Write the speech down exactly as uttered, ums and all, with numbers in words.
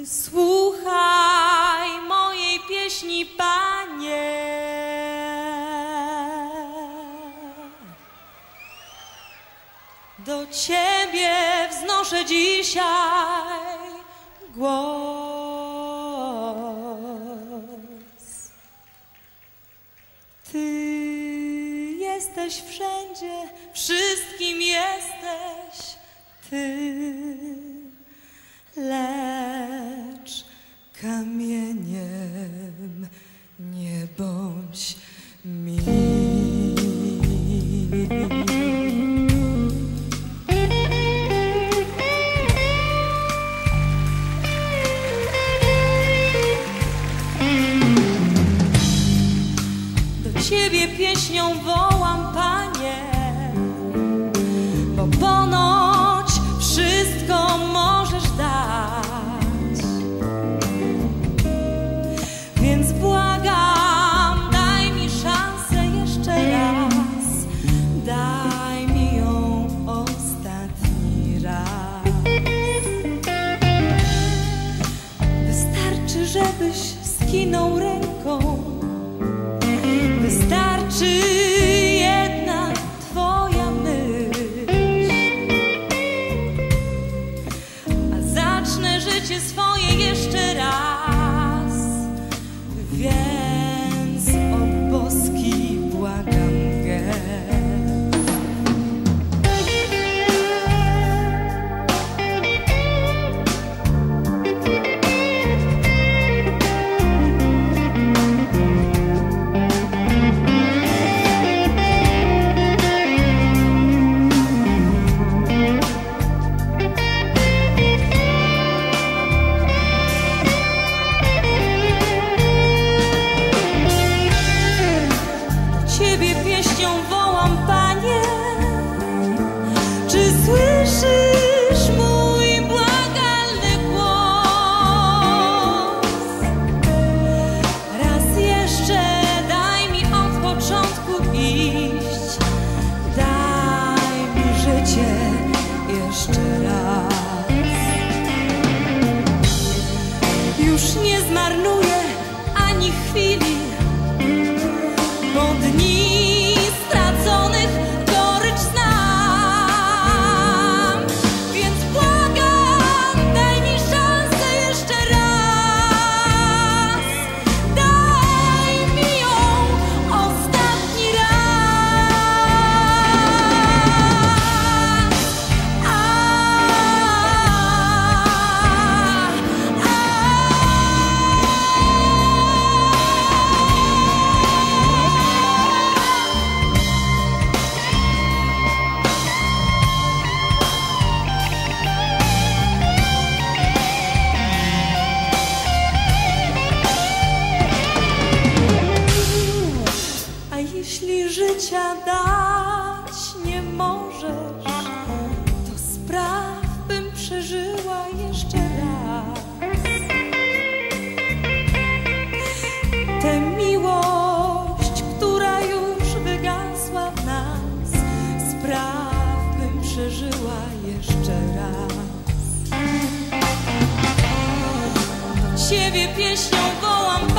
Wysłuchaj mojej pieśni, Panie. Do Ciebie wznoszę dzisiaj głos. Ty jesteś wszędzie, wszystkim jesteś Ty. Lecz kamieniem nie bądź mi. Do Ciebie pieśnią wołam, Panie, bo ponoć wszystko możesz dać. Więc błagam, daj mi szansę jeszcze raz, daj mi ją ostatni raz. Wystarczy, żebyś skinął ręką, wystarczy jedna Twoja myśl, a zacznę życie swoje jeszcze raz. Więc o boski błagam gest. Ciebie pieśnią wołam, Panie, czy słyszysz mój błagalny głos? Raz jeszcze daj mi od początku iść, daj mi życie jeszcze raz. Już nie zmarnuję ani chwili, bo dni straconych gorycz znam. Więc błagam, daj mi szansę jeszcze raz, daj mi ją ostatni raz. A, a, A jeśli życia dać nie możesz, to spraw, bym przeżyła jeszcze raz. Tę miłość, która już wygasła w nas, spraw, bym przeżyła jeszcze raz. Do Ciebie pieśnią wołam,